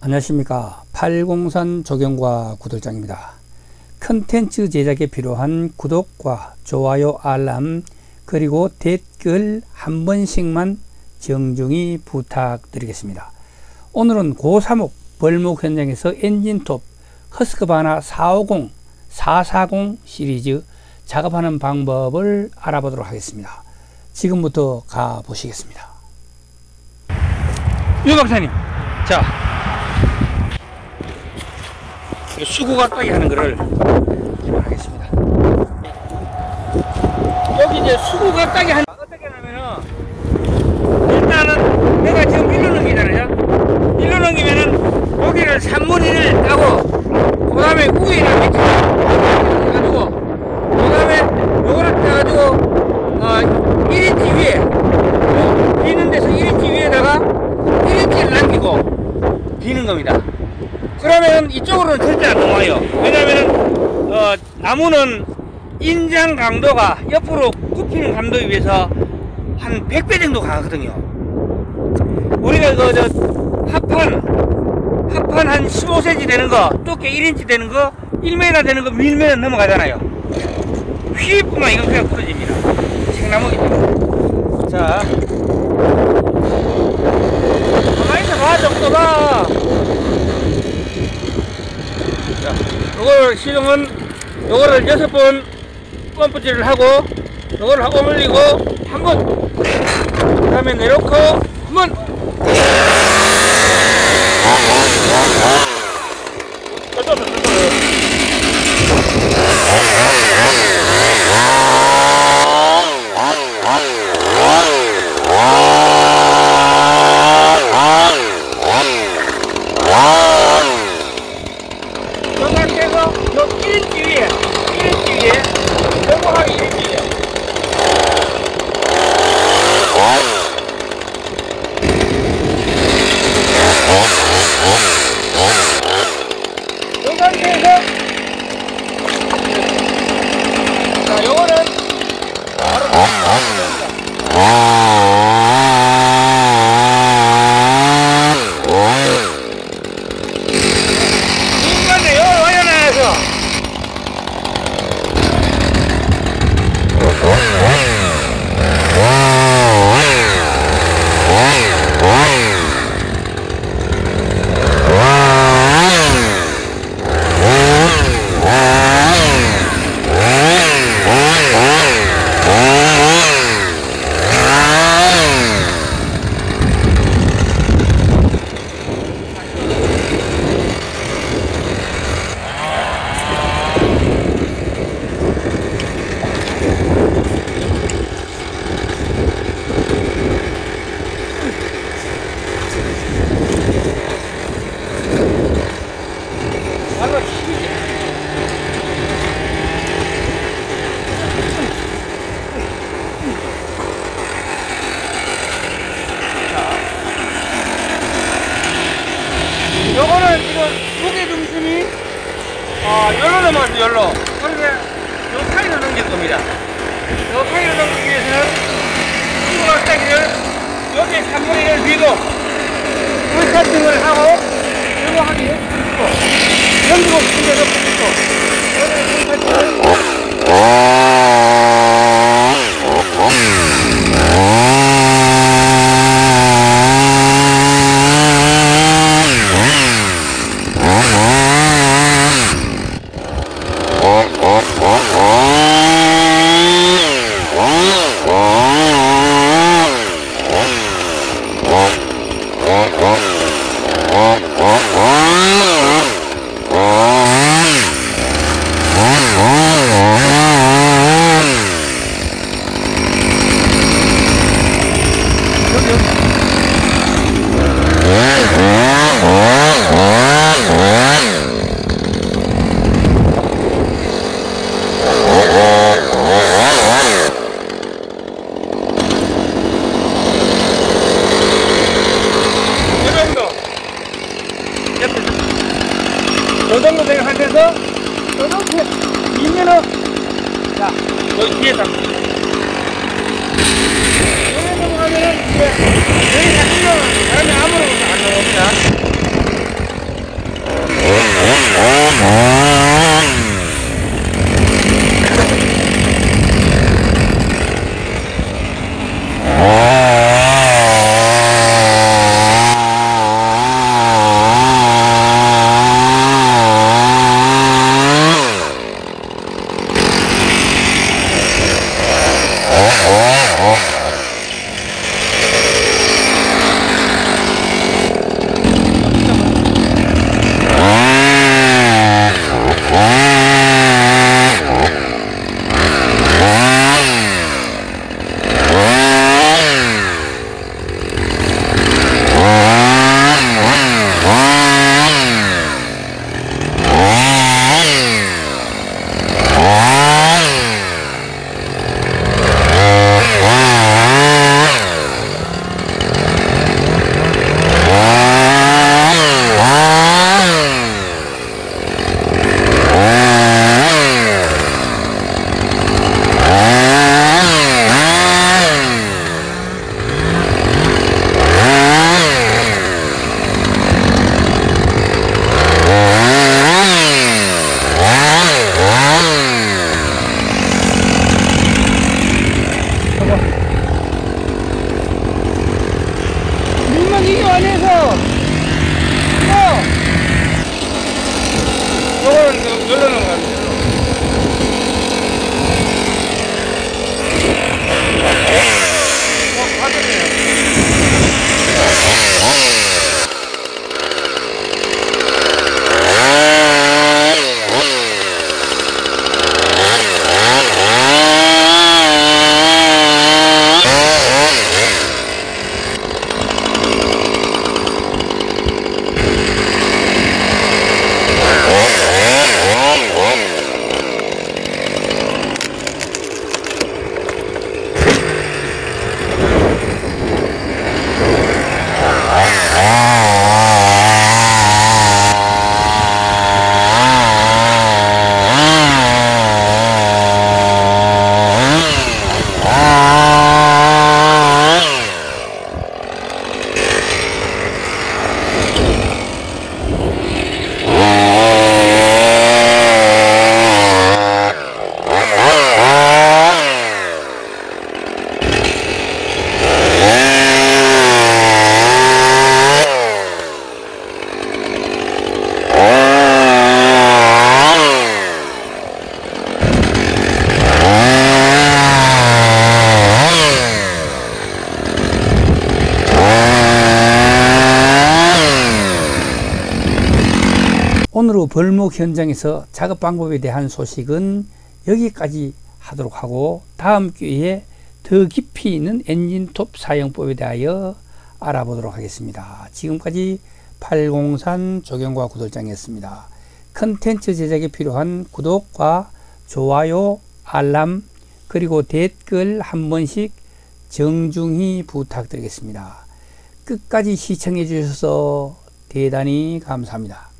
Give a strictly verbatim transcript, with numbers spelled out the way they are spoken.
안녕하십니까. 팔공산 조경과 구들장입니다. 컨텐츠 제작에 필요한 구독과 좋아요, 알람, 그리고 댓글 한 번씩만 정중히 부탁드리겠습니다. 오늘은 고사목 벌목 현장에서 엔진톱 허스크바나 사오공, 사사공 시리즈 작업하는 방법을 알아보도록 하겠습니다. 지금부터 가보시겠습니다. 유 박사님, 자, 수구가 따기 하는 거를 하겠습니다. 여기 이제 수구가 따기 하는 어떻게 하냐면은, 일단은 내가 지금 일로 넘기잖아요. 일로 넘기면은 여기를 삼분의 일을 따고, 그 다음에 위에를 밑에 해가지고, 그 다음에 요거를 따가지고 어, 일 인치 위에, 요 비는 데서 일 인치 위에다가 일 인치를 남기고 비는 겁니다. 그러면 이쪽으로는 절대 안 넘어와요. 왜냐면은 어, 나무는 인장 강도가 옆으로 굽히는 감도에 비해서 한 백 배 정도 강하거든요. 우리가 그 저 합판 합판 한 십오 센티미터 되는 거, 두께 일 인치 되는 거, 일 미터 되는 거 밀면 넘어가잖아요. 휘입구만 이건 그냥 부러집니다. 생나무기 때문에. 자, 가만히 있어봐, 정도가. 자, 요걸 시동은 요거를 여섯 번 펌프질을 하고, 요거를 하고 올리고 한 번, 그 다음에 내놓고 한 번. 자, 요거는 바로 중간에 요걸 와연해서 요거는 지금 무게 중심이 어, 열로 넘어가서 열로. 그런데 요 사이로 넘길 겁니다. 요 사이로 넘기기 위해서는 수구가 따기를 여기에 삼분의 일을 비고 풀세팅을 하고 이거 하기 위해서 넘기고 싶은 데서 붙이고 여기에 풀세팅을 요 정도 된 상태에서 이렇게 밀면은, 자, 여기 뒤에 잡고 여기 넘어가면은 이제 여기 다 밀려요. 사람이 아무런 것도 안 나옵니다. 오늘의 벌목 현장에서 작업 방법에 대한 소식은 여기까지 하도록 하고, 다음 기회에 더 깊이 있는 엔진톱 사용법에 대하여 알아보도록 하겠습니다. 지금까지 팔공산 조경과 구돌장이었습니다. 컨텐츠 제작에 필요한 구독과 좋아요, 알람, 그리고 댓글 한 번씩 정중히 부탁드리겠습니다. 끝까지 시청해 주셔서 대단히 감사합니다.